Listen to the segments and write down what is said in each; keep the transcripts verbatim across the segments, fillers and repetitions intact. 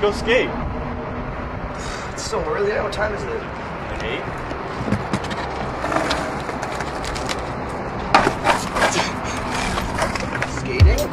go skate. It's so early. What time is it? Eight. Skating?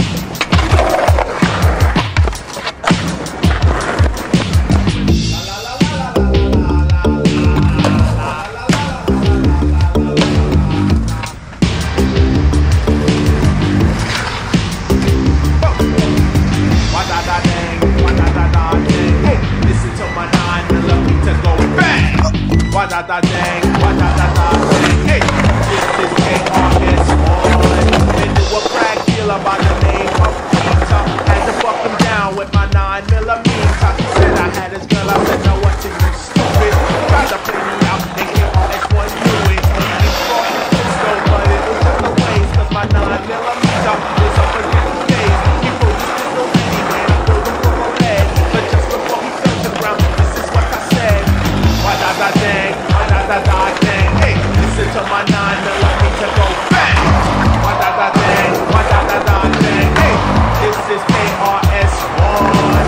Da dang, what da da da dang, hey, this is K R S One. Been to a crack dealer by the name of Peter. Had to fuck him down with my nine millimeter. He said I had his girl, I said no, what you stupid. Tried to play me out, and K R S One knew it. He fought his pistol, but it was just a waste, cause my nine millimeter is up against his face. He pulled his pistol anyway, I pulled him from a leg. But just before he touched the ground, this is what I said. What da da dang. Da da dang, hey, listen to my nine millimeter go bang. What da da dang, what da da da dang, hey, this is K R S One.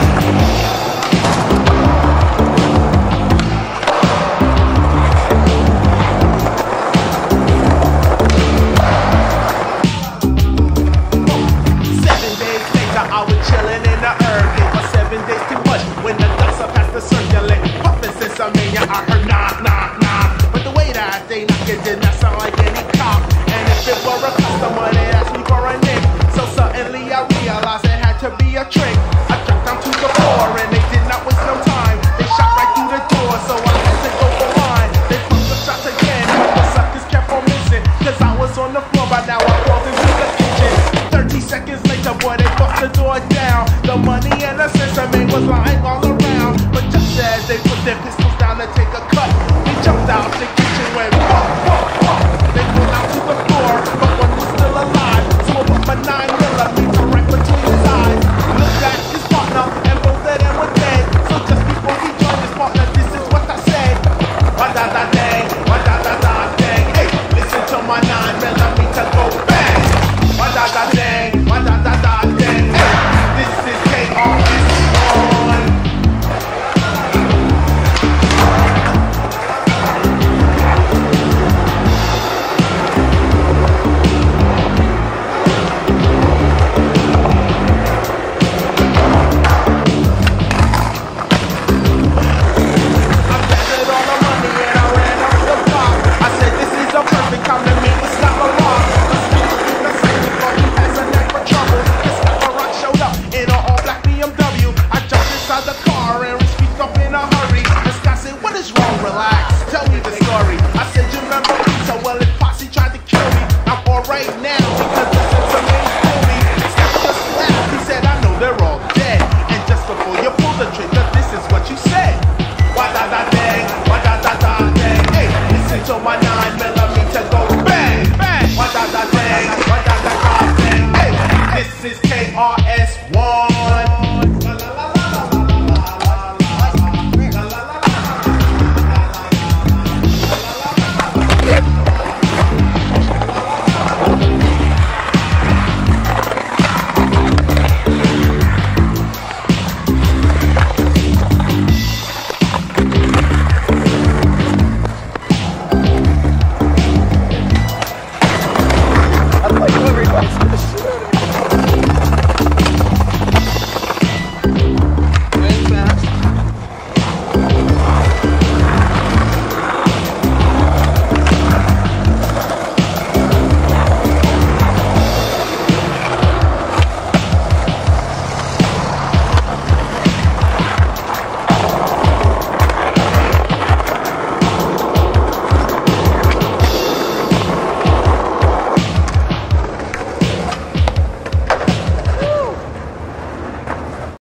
Seven days later, I was chilling in the urban, but seven days too much when the gossip has to circulate. Puffin' since I'm in ya, I heard knock, knock, knock. They knock it, did not sound like any cop. And if it were a customer, they asked me for a nick. So suddenly I realized it had to be a trick. I dropped down to the floor and they did not waste no time. They shot right through the door, so I had to go for mine. They pumped the shots again, but the suckers kept on missing. Cause I was on the floor, by now I crawled into the kitchen. Thirty seconds later, boy, they bust the door down. The money and the sesame was lying all around. But just as they put their pistol